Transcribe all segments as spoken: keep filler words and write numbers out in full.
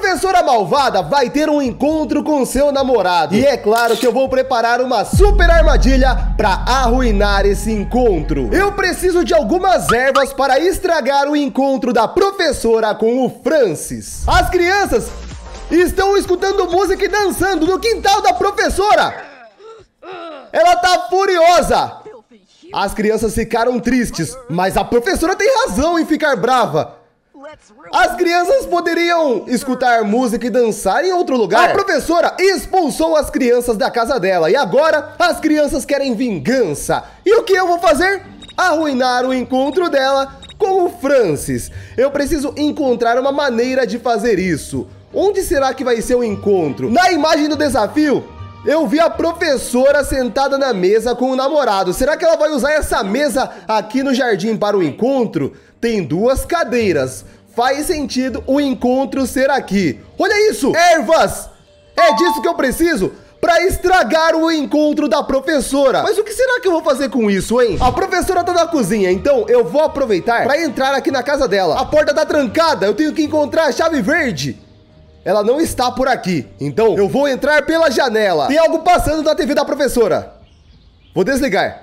professora malvada vai ter um encontro com seu namorado. E é claro que eu vou preparar uma super armadilha para arruinar esse encontro. Eu preciso de algumas ervas para estragar o encontro da professora com o Francis. As crianças estão escutando música e dançando no quintal da professora. Ela tá furiosa. As crianças ficaram tristes, mas a professora tem razão em ficar brava. As crianças poderiam escutar música e dançar em outro lugar. A professora expulsou as crianças da casa dela e agora as crianças querem vingança. E o que eu vou fazer? Arruinar o encontro dela com o Francis. Eu preciso encontrar uma maneira de fazer isso. Onde será que vai ser o encontro? Na imagem do desafio, eu vi a professora sentada na mesa com o namorado. Será que ela vai usar essa mesa aqui no jardim para o encontro? Tem duas cadeiras. Faz sentido o encontro ser aqui. Olha isso! Ervas! É disso que eu preciso para estragar o encontro da professora. Mas o que será que eu vou fazer com isso, hein? A professora tá na cozinha, então eu vou aproveitar para entrar aqui na casa dela. A porta tá trancada, eu tenho que encontrar a chave verde. Ela não está por aqui, então eu vou entrar pela janela. Tem algo passando na T V da professora. Vou desligar.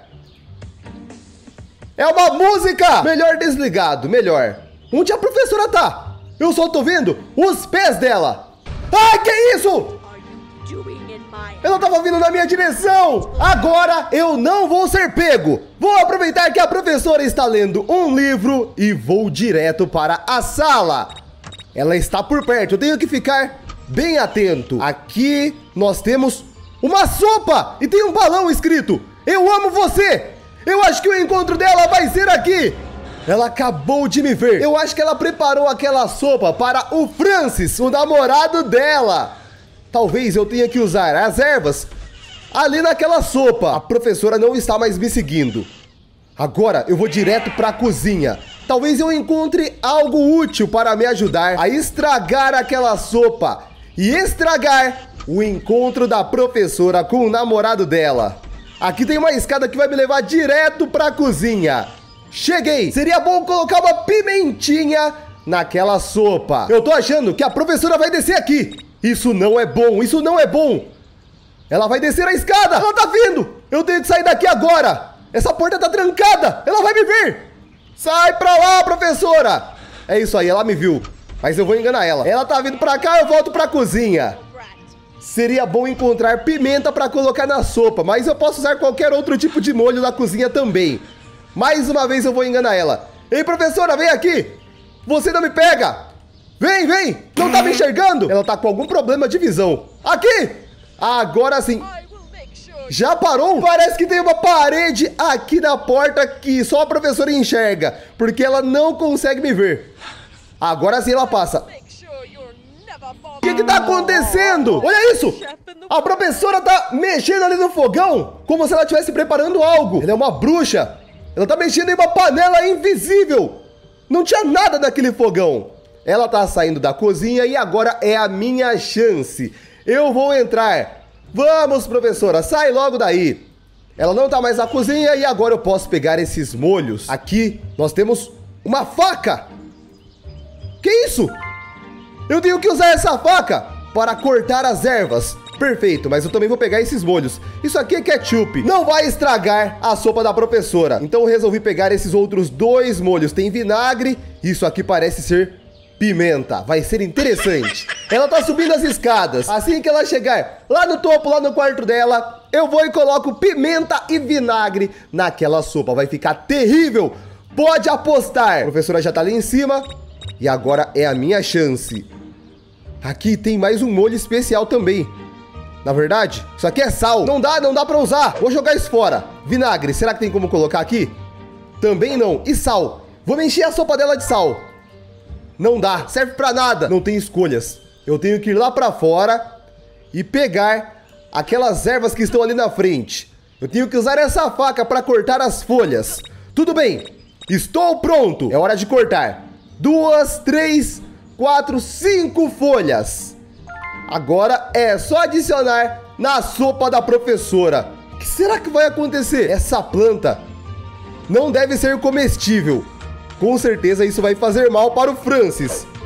É uma música! Melhor desligado, melhor. Onde a professora tá? Eu só tô vendo os pés dela. Ai, que isso? Ela tava vindo na minha direção. Agora eu não vou ser pego. Vou aproveitar que a professora está lendo um livro e vou direto para a sala. Ela está por perto, eu tenho que ficar bem atento. Aqui nós temos uma sopa e tem um balão escrito: eu amo você. Eu acho que o encontro dela vai ser aqui. Ela acabou de me ver. Eu acho que ela preparou aquela sopa para o Francis, o namorado dela. Talvez eu tenha que usar as ervas ali naquela sopa. A professora não está mais me seguindo. Agora eu vou direto para a cozinha. Talvez eu encontre algo útil para me ajudar a estragar aquela sopa e estragar o encontro da professora com o namorado dela. Aqui tem uma escada que vai me levar direto para a cozinha. Cheguei! Seria bom colocar uma pimentinha naquela sopa. Eu tô achando que a professora vai descer aqui. Isso não é bom, isso não é bom. Ela vai descer a escada. Ela tá vindo. Eu tenho que sair daqui agora. Essa porta tá trancada. Ela vai me ver. Sai pra lá, professora. É isso aí, ela me viu. Mas eu vou enganar ela. Ela tá vindo pra cá, eu volto pra cozinha. Seria bom encontrar pimenta pra colocar na sopa, mas eu posso usar qualquer outro tipo de molho na cozinha também. Mais uma vez eu vou enganar ela. Ei, professora, vem aqui. Você não me pega. Vem, vem. Não tá me enxergando? Ela tá com algum problema de visão. Aqui. Agora sim. Já parou? Parece que tem uma parede aqui na porta que só a professora enxerga, porque ela não consegue me ver. Agora sim ela passa. O que que tá acontecendo? Olha isso! A professora tá mexendo ali no fogão, como se ela estivesse preparando algo. Ela é uma bruxa. Ela tá mexendo em uma panela invisível. Não tinha nada naquele fogão. Ela tá saindo da cozinha e agora é a minha chance. Eu vou entrar. Vamos, professora, sai logo daí. Ela não tá mais na cozinha e agora eu posso pegar esses molhos. Aqui nós temos uma faca. Que isso? Eu tenho que usar essa faca para cortar as ervas. Perfeito, mas eu também vou pegar esses molhos. Isso aqui é ketchup. Não vai estragar a sopa da professora. Então eu resolvi pegar esses outros dois molhos. Tem vinagre. Isso aqui parece ser pimenta. Vai ser interessante. Ela tá subindo as escadas. Assim que ela chegar lá no topo, lá no quarto dela, eu vou e coloco pimenta e vinagre naquela sopa. Vai ficar terrível. Pode apostar. A professora já tá ali em cima. E agora é a minha chance. Aqui tem mais um molho especial também. Na verdade, isso aqui é sal. Não dá, não dá pra usar. Vou jogar isso fora. Vinagre, será que tem como colocar aqui? Também não. E sal? Vou encher a sopa dela de sal. Não dá, serve pra nada. Não tem escolhas. Eu tenho que ir lá pra fora e pegar aquelas ervas que estão ali na frente. Eu tenho que usar essa faca pra cortar as folhas. Tudo bem, estou pronto. É hora de cortar. Duas, três, quatro, cinco folhas. Agora é só adicionar na sopa da professora. O que será que vai acontecer? Essa planta não deve ser comestível. Com certeza isso vai fazer mal para o Francis.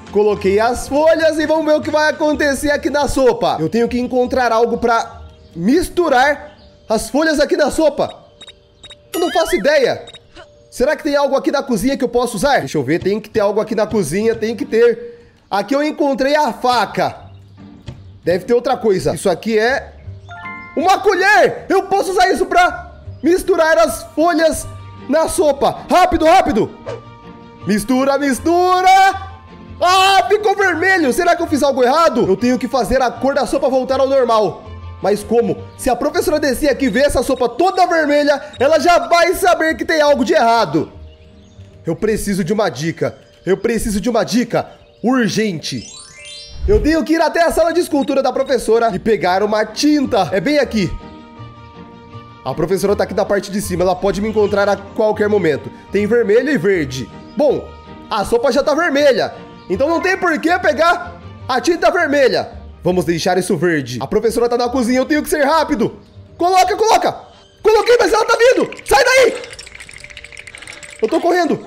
Coloquei as folhas e vamos ver o que vai acontecer aqui na sopa. Eu tenho que encontrar algo pra misturar as folhas aqui na sopa. Eu não faço ideia. Será que tem algo aqui na cozinha que eu posso usar? Deixa eu ver, tem que ter algo aqui na cozinha, tem que ter. Aqui eu encontrei a faca. Deve ter outra coisa. Isso aqui é uma colher. Eu posso usar isso pra misturar as folhas na sopa. Rápido, rápido. Mistura, mistura. Ah, ficou vermelho. Será que eu fiz algo errado? Eu tenho que fazer a cor da sopa voltar ao normal. Mas como? Se a professora descer aqui e ver essa sopa toda vermelha, ela já vai saber que tem algo de errado. Eu preciso de uma dica. Eu preciso de uma dica urgente. Eu tenho que ir até a sala de escultura da professora e pegar uma tinta. É bem aqui. A professora tá aqui na parte de cima. Ela pode me encontrar a qualquer momento. Tem vermelho e verde. Bom, a sopa já tá vermelha. Então não tem por que pegar a tinta vermelha. Vamos deixar isso verde. A professora tá na cozinha, eu tenho que ser rápido. Coloca, coloca. Coloquei, mas ela tá vindo. Sai daí. Eu tô correndo.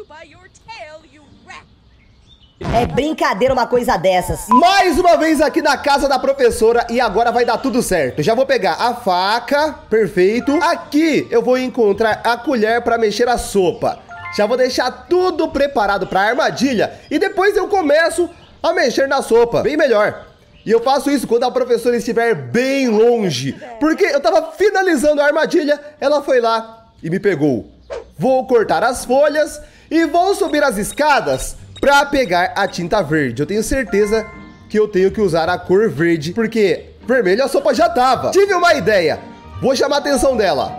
É brincadeira uma coisa dessas. Mais uma vez aqui na casa da professora e agora vai dar tudo certo. Já vou pegar a faca, perfeito. Aqui eu vou encontrar a colher para mexer a sopa. Já vou deixar tudo preparado para a armadilha e depois eu começo a mexer na sopa, bem melhor. E eu faço isso quando a professora estiver bem longe, porque eu tava finalizando a armadilha, ela foi lá e me pegou. Vou cortar as folhas e vou subir as escadas para pegar a tinta verde. Eu tenho certeza que eu tenho que usar a cor verde, porque vermelho a sopa já tava. Tive uma ideia, vou chamar a atenção dela.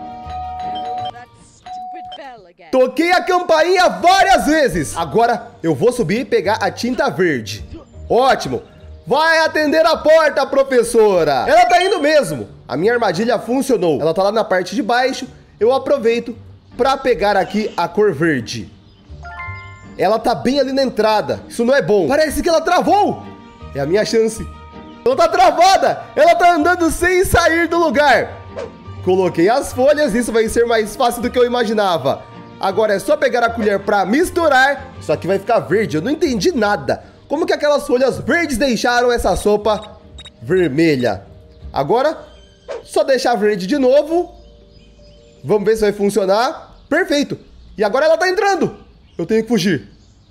Toquei a campainha várias vezes. Agora eu vou subir e pegar a tinta verde. Ótimo. Vai atender a porta, professora. Ela tá indo mesmo. A minha armadilha funcionou. Ela tá lá na parte de baixo. Eu aproveito pra pegar aqui a cor verde. Ela tá bem ali na entrada. Isso não é bom. Parece que ela travou. É a minha chance. Ela tá travada. Ela tá andando sem sair do lugar. Coloquei as folhas. Isso vai ser mais fácil do que eu imaginava. Agora é só pegar a colher pra misturar. Isso aqui vai ficar verde. Eu não entendi nada. Como que aquelas folhas verdes deixaram essa sopa vermelha? Agora, só deixar verde de novo. Vamos ver se vai funcionar. Perfeito. E agora ela tá entrando. Eu tenho que fugir.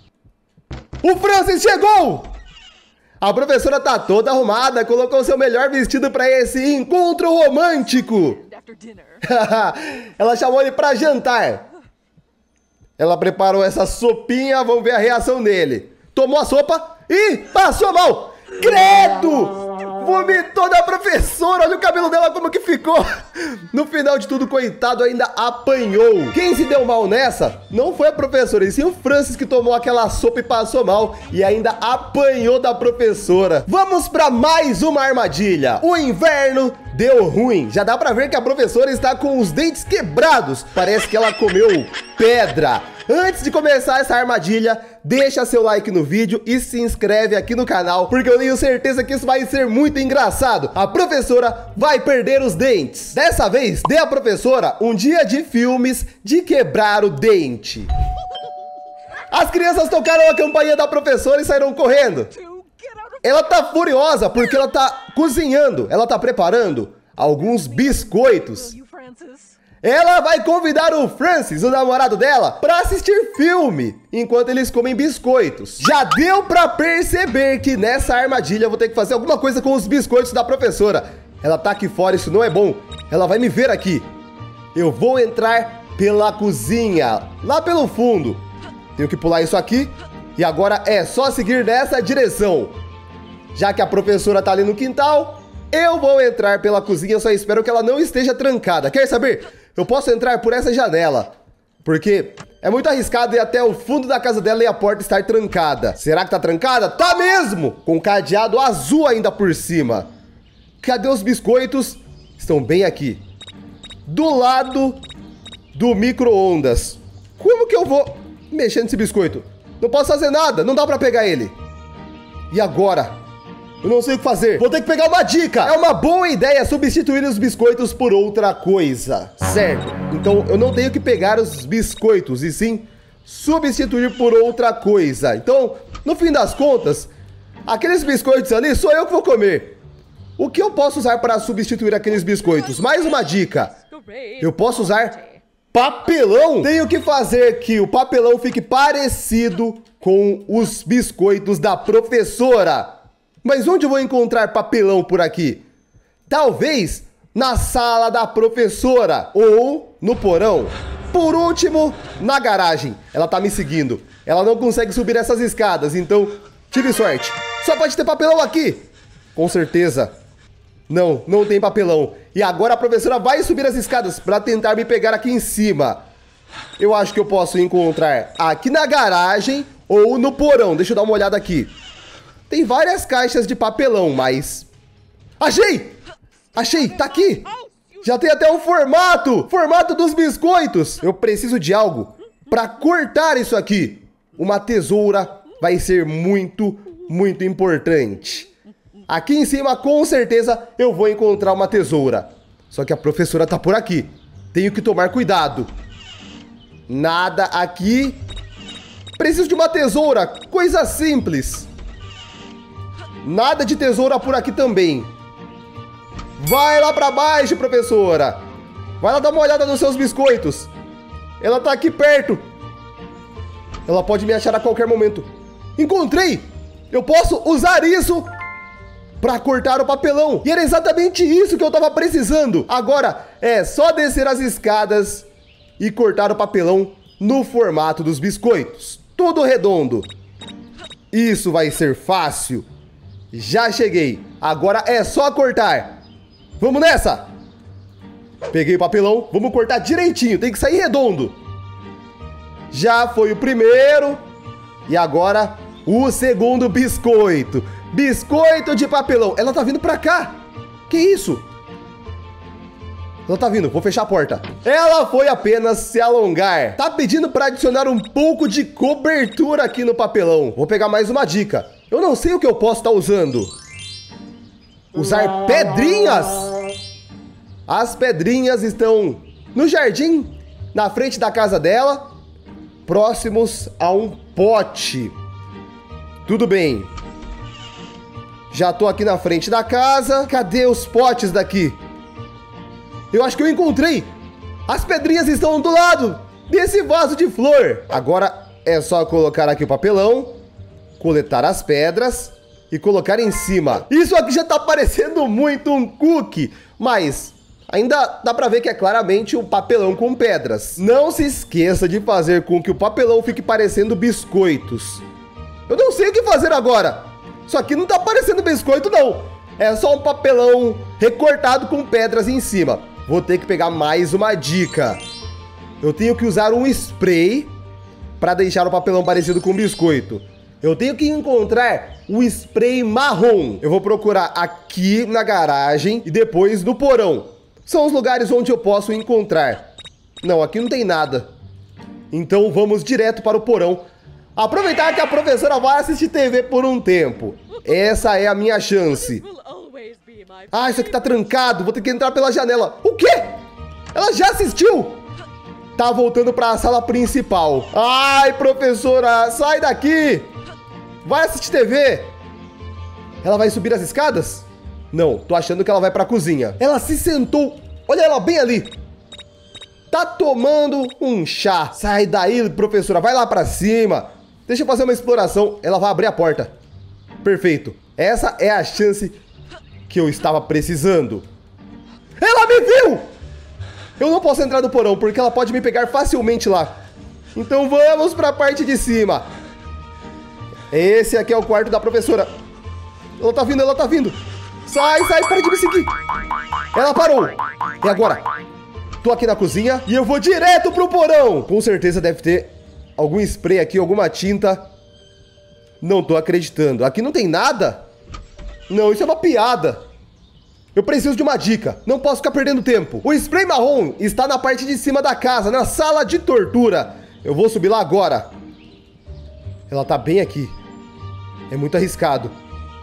O Francis chegou! A professora tá toda arrumada. Colocou seu melhor vestido para esse encontro romântico. Ela chamou ele para jantar. Ela preparou essa sopinha. Vamos ver a reação dele. Tomou a sopa e passou mal. Credo! Vomitou da professora. Olha o cabelo dela como que ficou. No final de tudo, coitado, ainda apanhou. Quem se deu mal nessa não foi a professora, e sim o Francis, que tomou aquela sopa e passou mal e ainda apanhou da professora. Vamos para mais uma armadilha. O inverno deu ruim. Já dá pra ver que a professora está com os dentes quebrados. Parece que ela comeu pedra. Antes de começar essa armadilha, deixa seu like no vídeo e se inscreve aqui no canal, porque eu tenho certeza que isso vai ser muito engraçado. A professora vai perder os dentes. Dessa vez, dê à professora um dia de filmes de quebrar o dente. As crianças tocaram a campainha da professora e saíram correndo. Ela tá furiosa porque ela tá cozinhando, ela tá preparando alguns biscoitos. Ela vai convidar o Francis, o namorado dela, para assistir filme, enquanto eles comem biscoitos. Já deu para perceber que nessa armadilha eu vou ter que fazer alguma coisa com os biscoitos da professora. Ela tá aqui fora, isso não é bom. Ela vai me ver aqui. Eu vou entrar pela cozinha, lá pelo fundo. Tenho que pular isso aqui. E agora é só seguir nessa direção. Já que a professora tá ali no quintal, eu vou entrar pela cozinha. Eu só espero que ela não esteja trancada. Quer saber? Eu posso entrar por essa janela, porque é muito arriscado ir até o fundo da casa dela e a porta estar trancada. Será que tá trancada? Tá mesmo! Com cadeado azul ainda por cima. Cadê os biscoitos? Estão bem aqui. Do lado do micro-ondas. Como que eu vou mexer nesse biscoito? Não posso fazer nada, não dá pra pegar ele. E agora? Eu não sei o que fazer. Vou ter que pegar uma dica. É uma boa ideia substituir os biscoitos por outra coisa. Certo. Então eu não tenho que pegar os biscoitos, e sim substituir por outra coisa. Então, no fim das contas, aqueles biscoitos ali sou eu que vou comer. O que eu posso usar para substituir aqueles biscoitos? Mais uma dica. Eu posso usar papelão. Tenho que fazer que o papelão fique parecido com os biscoitos da professora. Mas onde eu vou encontrar papelão por aqui? Talvez na sala da professora ou no porão. Por último, na garagem. Ela tá me seguindo. Ela não consegue subir essas escadas, então tive sorte. Só pode ter papelão aqui. Com certeza. Não, não tem papelão. E agora a professora vai subir as escadas para tentar me pegar aqui em cima. Eu acho que eu posso encontrar aqui na garagem ou no porão. Deixa eu dar uma olhada aqui. Tem várias caixas de papelão, mas... Achei! Achei, tá aqui. Já tem até o formato. Formato dos biscoitos. Eu preciso de algo para cortar isso aqui. Uma tesoura vai ser muito, muito importante. Aqui em cima, com certeza, eu vou encontrar uma tesoura. Só que a professora tá por aqui. Tenho que tomar cuidado. Nada aqui. Preciso de uma tesoura. Coisa simples. Nada de tesoura por aqui também. Vai lá pra baixo, professora. Vai lá dar uma olhada nos seus biscoitos. Ela tá aqui perto. Ela pode me achar a qualquer momento. Encontrei! Eu posso usar isso para cortar o papelão. E era exatamente isso que eu tava precisando. Agora é só descer as escadas e cortar o papelão no formato dos biscoitos. Tudo redondo. Isso vai ser fácil. Já cheguei. Agora é só cortar. Vamos nessa. Peguei o papelão. Vamos cortar direitinho. Tem que sair redondo. Já foi o primeiro. E agora o segundo biscoito. Biscoito de papelão. Ela tá vindo pra cá. Que isso? Ela tá vindo. Vou fechar a porta. Ela foi apenas se alongar. Tá pedindo pra adicionar um pouco de cobertura aqui no papelão. Vou pegar mais uma dica. Eu não sei o que eu posso estar usando. Usar pedrinhas. As pedrinhas estão no jardim, na frente da casa dela, próximos a um pote. Tudo bem. Já tô aqui na frente da casa. Cadê os potes daqui? Eu acho que eu encontrei. As pedrinhas estão do lado desse vaso de flor. Agora é só colocar aqui o papelão, coletar as pedras e colocar em cima. Isso aqui já tá parecendo muito um cookie, mas ainda dá pra ver que é claramente um papelão com pedras. Não se esqueça de fazer com que o papelão fique parecendo biscoitos. Eu não sei o que fazer agora. Isso aqui não tá parecendo biscoito, não. É só um papelão recortado com pedras em cima. Vou ter que pegar mais uma dica. Eu tenho que usar um spray para deixar o papelão parecido com biscoito. Eu tenho que encontrar o spray marrom. Eu vou procurar aqui na garagem e depois no porão. São os lugares onde eu posso encontrar. Não, aqui não tem nada. Então vamos direto para o porão. Aproveitar que a professora vai assistir T V por um tempo. Essa é a minha chance. Ah, isso aqui tá trancado. Vou ter que entrar pela janela. O quê? Ela já assistiu? Tá voltando para a sala principal. Ai, professora, sai daqui. Vai assistir T V. Ela vai subir as escadas? Não, tô achando que ela vai pra cozinha. Ela se sentou. Olha ela bem ali. Tá tomando um chá. Sai daí, professora. Vai lá pra cima. Deixa eu fazer uma exploração. Ela vai abrir a porta. Perfeito. Essa é a chance que eu estava precisando. Ela me viu! Eu não posso entrar no porão, porque ela pode me pegar facilmente lá. Então vamos pra parte de cima. Esse aqui é o quarto da professora. Ela tá vindo, ela tá vindo. Sai, sai, para de me seguir. Ela parou. E agora? Tô aqui na cozinha e eu vou direto pro porão. Com certeza deve ter algum spray aqui, alguma tinta. Não tô acreditando. Aqui não tem nada? Não, isso é uma piada. Eu preciso de uma dica. Não posso ficar perdendo tempo. O spray marrom está na parte de cima da casa, na sala de tortura. Eu vou subir lá agora. Ela tá bem aqui. É muito arriscado.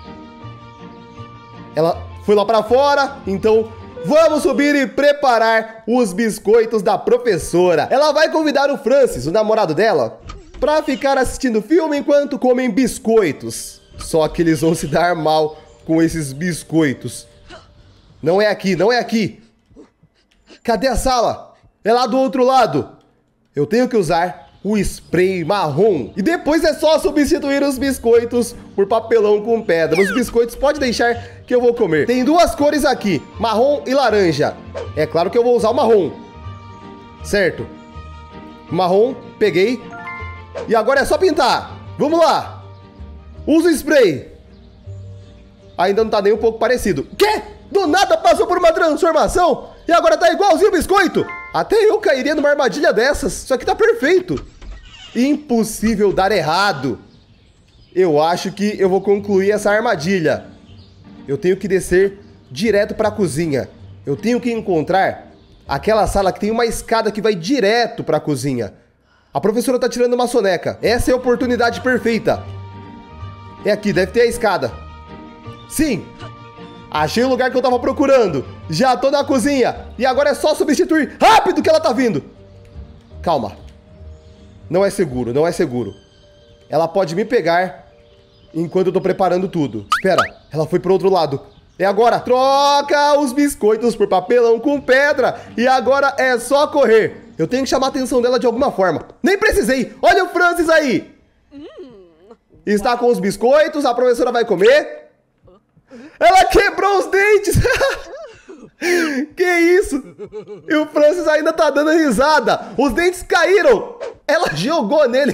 Ela foi lá pra fora, então vamos subir e preparar os biscoitos da professora. Ela vai convidar o Francis, o namorado dela, pra ficar assistindo filme enquanto comem biscoitos. Só que eles vão se dar mal com esses biscoitos. Não é aqui, não é aqui. Cadê a sala? É lá do outro lado. Eu tenho que usar o spray marrom. E depois é só substituir os biscoitos por papelão com pedra. Os biscoitos pode deixar que eu vou comer. Tem duas cores aqui, marrom e laranja. É claro que eu vou usar o marrom. Certo. Marrom, peguei. E agora é só pintar. Vamos lá. Usa o spray. Ainda não tá nem um pouco parecido. Quê? Do nada passou por uma transformação e agora tá igualzinho o biscoito. Até eu cairia numa armadilha dessas. Isso aqui tá perfeito. Impossível dar errado. Eu acho que eu vou concluir essa armadilha. Eu tenho que descer direto para a cozinha. Eu tenho que encontrar aquela sala que tem uma escada que vai direto para a cozinha. A professora tá tirando uma soneca. Essa é a oportunidade perfeita. É aqui, deve ter a escada. Sim. Achei o lugar que eu tava procurando. Já tô na cozinha. E agora é só substituir rápido que ela tá vindo. Calma. Não é seguro, não é seguro. Ela pode me pegar enquanto eu tô preparando tudo. Espera, ela foi pro outro lado. É agora. Troca os biscoitos por papelão com pedra. E agora é só correr. Eu tenho que chamar a atenção dela de alguma forma. Nem precisei. Olha o Francis aí. Está com os biscoitos, a professora vai comer. Ela quebrou os dentes. Que isso? E o Francis ainda tá dando risada. Os dentes caíram. Ela jogou nele.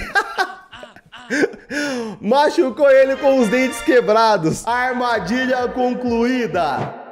Machucou ele com os dentes quebrados. Armadilha concluída.